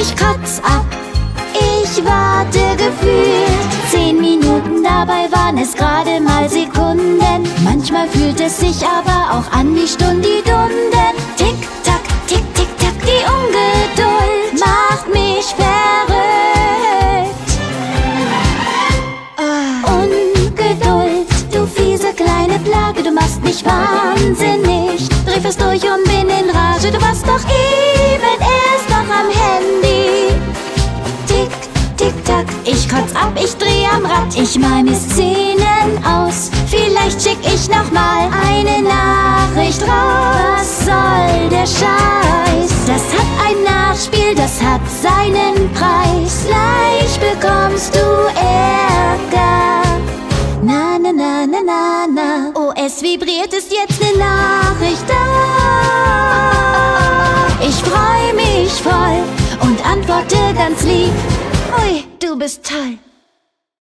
ich kotz ab. Ich warte gefühlt 10 Minuten, dabei waren es gerade mal Sekunden. Manchmal fühlt es sich aber auch an wie Stundidunden. Tick, tack, tick, tick, tack, die Ungeduld macht mich verrückt. Ungeduld, du fiese kleine Plage, du machst mich wahnsinnig. Dreh fast durch und bin in Rage, du warst doch eben erst noch am Handy. Tick, tick, tack, ich kotz ab, ich dreh am Rad. Ich mal mir Szenen aus, vielleicht schick ich noch mal eine Nachricht raus. Was soll der Scheiß? Das hat ein Nachspiel, das hat seinen Preis. Gleich bekommst du Ärger. Na, na, na, na, na, na. Oh, es vibriert, ist jetzt ne Nachricht da. Ich freu mich voll und antworte ganz lieb. Ui, du bist toll.